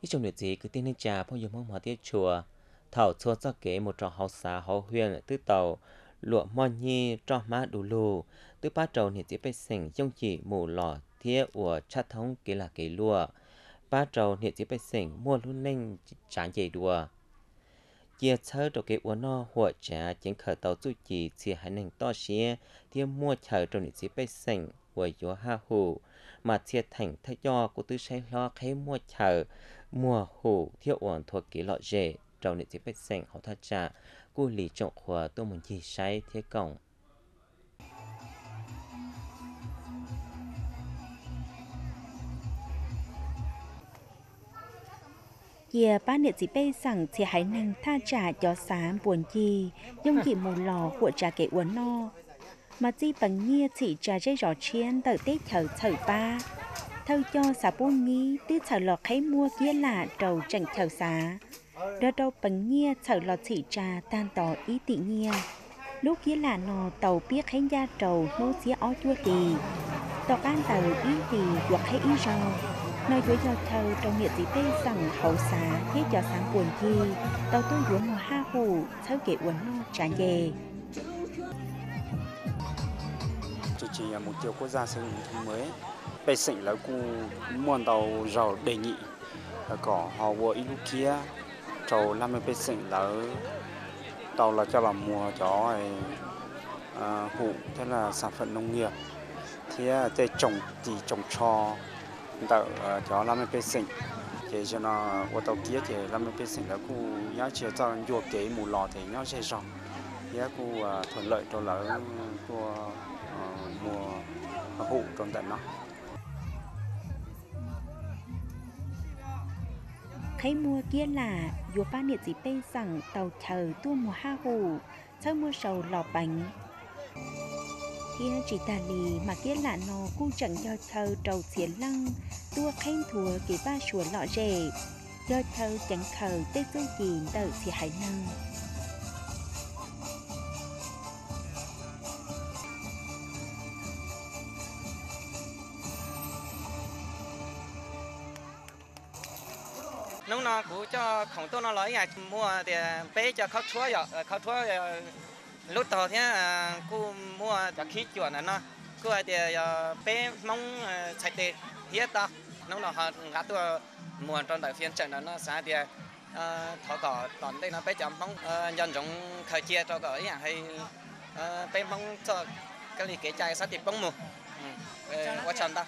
ít trong nước gì cứ tin nên trà phong dùng mong mỏ tiết chùa thảo chua cho kế một trò hậu xá hậu huyền tư tàu lụa mòn nhi trò má đủ lù tư bát trầu nhiệt chỉ phải sỉnh trong chỉ mù lò thiết của cha thống kế là kế lùa bát trầu nhiệt chỉ phải sỉnh mua luôn lên chán dày đùa chia sơ đồ kế uốn no hỗ trợ chính khởi tàu du chỉ chỉ hai nền to xía thì mua chờ trong nhiệt chỉ phải sỉnh của gió ha hủ mà chia thành thay cho của tư say lo khai mua chờ mua hủ thiếu uẩn thuộc kế lọ dễ trong nhiệt chỉ phải sỉnh họ thật trả cô lì trọng khóa tôi muốn chỉ say thế cổng giờ ba nệ chỉ bây rằng chỉ hãy năng tha trả cho sáng buồn chi dùng chỉ một lò của trả kẻ uốn no mà chỉ bằng nghe chỉ trả dây rõ chiến tới tết thở ba thâu cho xã buôn nghi tư thở lọt khai mua kia là đầu chẳng thở xá đó đâu bằng nghe thở lọt chỉ trả tan tỏ ý tị nghe lúc kia là nò tàu biết khai gia trầu nô xía ó chua tì tàu can tàu ý tì hoặc khai ý rau nói với do thâu trong nhiệt gì tây rằng hậu xá thế cho sáng buồn chi tàu tôi vừa mùa ha hù thâu kể uốn no trả về chỉ mục tiêu quốc gia xây dựng nông thôn mới bây giờ là cu muôn tàu giàu đề nghị có họ vừa ít lúc kia trầu 50 bây giờ là tàu là cho làm mùa cho hủ thế là sản phẩm nông nghiệp thế để trồng thì trồng cho tạo cho 50 bây giờ thì cho nó ở tàu kia thì 50 bây giờ là cu nhớ chưa cho vô cái mù lò thì nhớ sẽ rong thế cu thuận lợi cho là của mùa hủ trong tận nó khai mua kia là vừa ba nhiệt gì bây rằng tàu chờ tua mùa ha hù sau mua sầu lò bánh kia chỉ tà lì mà kia là nó cũng chẳng cho thơ trầu xiên lăng tua khen thua cái ba sủa lọ rể do thơ chẳng thờ tết du gì đợi xì hải năng nông nó cũng cho khổng tôi nó nói là mua thì bé choเขาchúa lúc đầu thế cô mua cho khí chuẩn là nó cô thì bé mong sạch thì hết đó nông nó họ ngã tôi mua trong đại phiên trận nó sáng thì thọ cỏ toàn đây nó bé chấm mong nhân giống thời chia cho cỏ ấy hay bé mong cho cái gì cái chai sát thì bông mù qua trận đó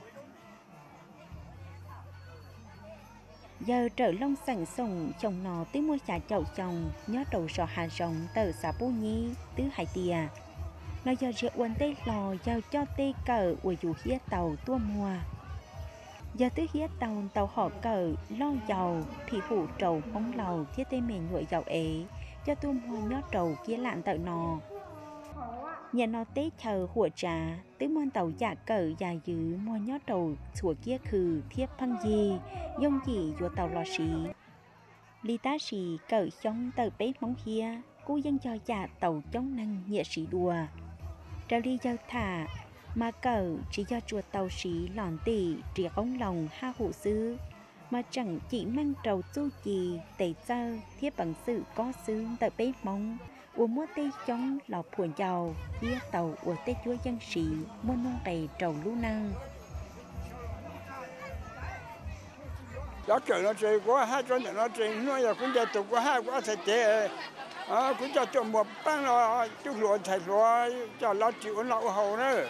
giờ trở long sảnh sồng chồng nó tới mua trà chậu chồng nhớ đầu sò hà rồng từ xã bố nhi tứ hải tìa nó giờ rượu quần tê lò giao cho tê cờ của dù hía tàu tua mùa giờ tứ hía tàu họ cờ lo dầu thì phụ trầu bóng lầu thiết tê mềm nguội dầu ế cho tua mùa nhớ trầu kia lạn tự nò nhà nó tế chờ hùa trà tới môn tàu giả cờ giả dữ mua nhớ trầu sủa kia khử thiếp phăng gì dông chỉ của tàu lò xì lý tá xì cờ chống tờ bế móng hia cú dân cho giả tàu chống năng nhẹ xì đùa trao đi giao thả mà cờ chỉ cho chuột tàu xì lòn tỉ triệt ống lòng ha hụ sư mà chẳng chỉ mang trầu du chì tẩy sơ thiếp bằng sự có xương tờ bế móng của mua tây chống lò phùn giàu kia tàu của tây chúa dân sĩ mua nông cày trầu lũ năng đó kiểu nó chơi quá hai con nó chơi nó giờ cũng chơi tụ quá hai quá sạch chế cũng cho tụ một băng nó chút lúa sạch lúa cho nó chịu nó hầu nữa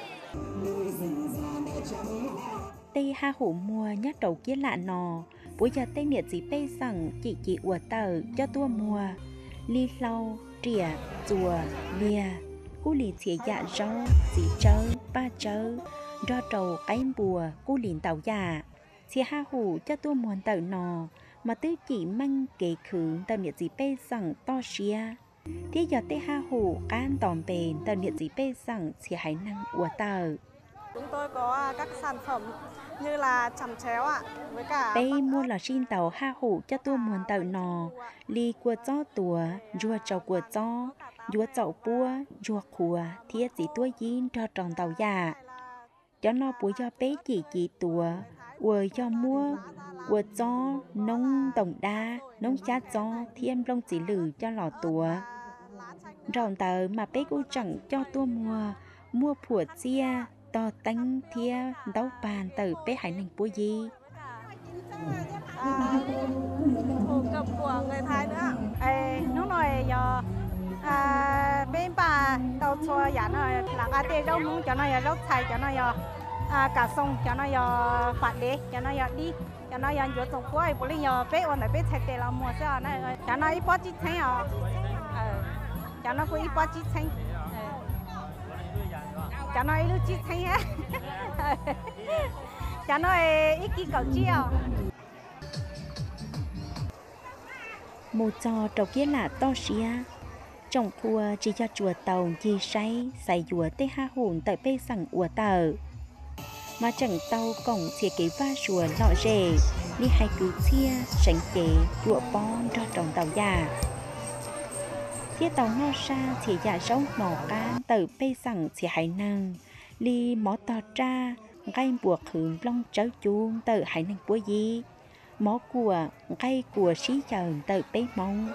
tây ha hủ mua nhát đầu kia lạ nò buổi giờ tây nhiệt gì tây rằng chị của tờ cho tua mùa ly lau trìa chùa lia cú lì thìa dạ rau dì trâu ba trâu do trầu cái bùa cú lìn tàu dạ thìa ha hủ cho tua muôn tàu nò mà tứ chỉ mang kế khử tàu nhiệt gì bê rằng to xia thế giờ tây ha hủ can tòm bền tàu nhiệt gì bê rằng thìa hải năng của tàu chúng tôi có các sản phẩm như là chằm chéo ạ với cả bây mua là xin tàu ha hủ cho tua muôn tàu nò ly của chó tùa rùa trầu của chó rùa chậu bua rùa khùa thiết gì tua dín cho tròn tàu già cho nó bùi cho bé chỉ tùa vừa cho mua vừa cho nông tổng đa nông chát cho thêm lông chỉ lử cho lò tùa rồng tờ mà bé cũng chẳng cho tua mua phủa chia to tánh thia đấu bàn từ bé hải nành búa gì thổ cẩm của người Thái nữa nó nói giờ bên bà đầu chùa giả nói là cái tiền đâu muốn cho nó giờ lót xài cho nó giờ cả sông cho nó giờ phạt đế cho nó giờ đi cho nó giờ chỗ trồng quay bữa giờ bé ôn lại bé thay tiền là mua sao này cho nó ít bớt chút thanh à cho nó cũng ít bớt chút thanh cho nó ít lúc chút thanh á cho nó ít cái cầu chiều một trò trầu kia là to xía trồng khua chỉ cho chùa tàu gì say xài dùa tê ha hồn tại bê sẵn ủa tờ mà chẳng tàu cổng chia kế va chùa lọ rể đi hay cứ chia sánh kế chùa bon cho trồng tàu già thiết tàu no xa chỉ giả rong mỏ can từ bê sẵn chỉ hải năng li mó tò tra gây buộc hướng long chớ chuông từ hải năng búa gì mó của gây của xí chờn từ bê mông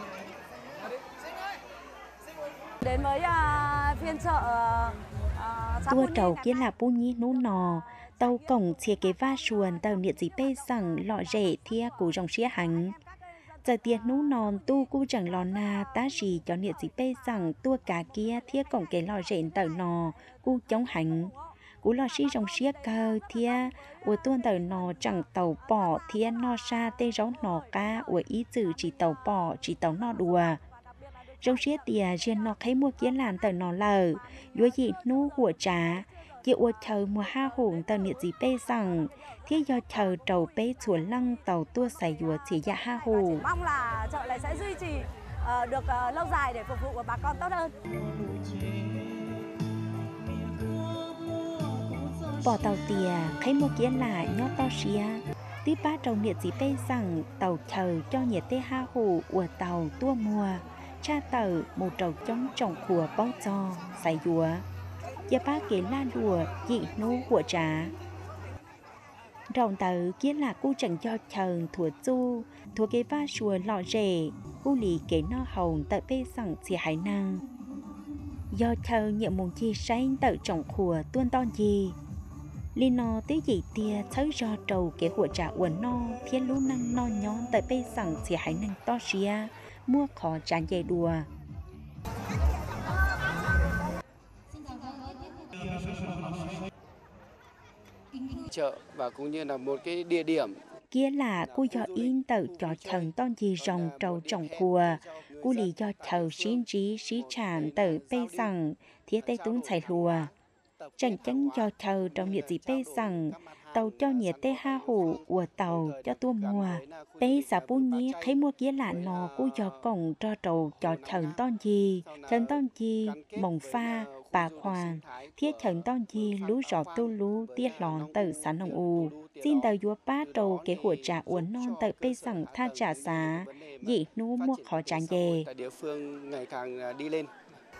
đến với phiên chợ tua trầu kia là bu nhí nú nò tàu cổng chia kế va xuồng tàu nhiệt gì bê sẵn lọ rể thia của dòng xía hành giờ tiền nú non tu cu chẳng lò na tá gì cho nhiệt gì bê sẵn tua cả kia thia cổng kế lọ rể tàu nò cu chống hành cú lò xí dòng xía cơ thia ua tuôn tàu nò chẳng tàu bỏ thia no xa tê giống nò ca ua ý chữ chỉ tàu bỏ chỉ tàu nò đùa trong xía tìa riêng nó thấy mua kiến làm tờ nó lờ dối dị nú hùa trá kia ua chờ mùa ha hồn tờ nhiệt gì bê rằng thiết do chờ trầu bê chùa lăng tàu tua xài dùa chỉ dạ ha hồ mong là chợ này sẽ duy trì được lâu dài để phục vụ của bà con tốt hơn bỏ tàu tìa thấy mua kiến là nhó to xía tí ba trầu nhiệt gì bê rằng tàu chờ cho nhiệt tê ha hồ ua tàu tua mùa cha tờ một trầu chống trồng khùa bó cho xài dùa gia ba kế la đùa dị nô của trá rồng tờ kia là cô chẳng cho chờ thua chu thua kế va chùa lọ rể cô lì kế no hồng tờ bê sẵn chỉ hải năng do chờ nhiệm mong chi sáng tờ trồng khùa tuôn to gì li no tới dị tia thấy do trầu kế của trà uẩn no thiên lũ năng no nhón tờ bê sẵn chỉ hải năng to xía mua khó tràn dây đùa chợ và cũng như là một cái địa điểm kia là cô do in tự cho thần ton gì rồng trầu trồng khùa cô lý do thầu xin trí xí tràn tự bê rằng thiết tay tún xài lùa chẳng chắn do thầu trong nhiệt gì bê rằng tàu cho nhiệt tê ha hủ của tàu cho tua mùa bê xã bú nhé thấy mua kia là nò cô do cổng cho trầu cho thần ton gì mồng pha bà khoan thiết thần ton gì lú rõ tu lú tiết lòn từ xã nông u xin tàu vua ba trầu kế của trà uốn non từ bê rằng tha trả xá dị nú mua khó tràn về tại địa phương ngày càng đi lên.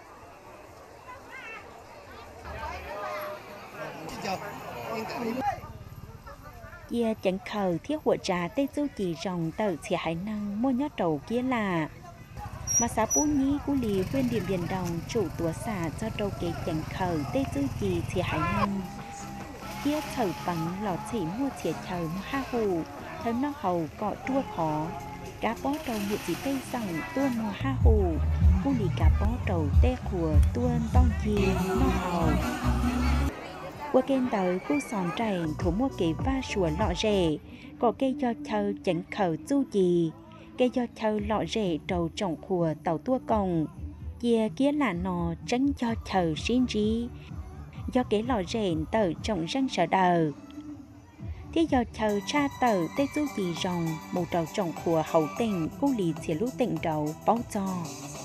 Kia chẳng khờ thiết hộ trà tê du chỉ rồng tờ chỉ hải năng mua nhót trầu kia là mà xã bú nhí cú lì huyên điểm biển đồng chủ tùa xả cho trầu kế chẳng khờ tê du chỉ hải năng kia thở bằng lọt chỉ mua chỉ thở ha hù thở nó hầu cọ chua khó cá bó trầu nhiệt chỉ tê rằng tua mùa ha hù cú lì cá bó trầu tê của tuôn tông chi nó hầu qua kênh tới cô sòn trầy thủ mua kế va sủa lọ rể có cây cho thơ chẳng khờ du gì cây cho thơ lọ rể trầu trồng khùa tàu tua còng kia kia là nò tránh cho thờ xin trí do kế lọ rể tờ trồng răng sở đờ thiết do thờ cha tờ tê du gì rồng một trầu trồng khùa hậu tình cô lì xỉa lũ tỉnh đầu báo cho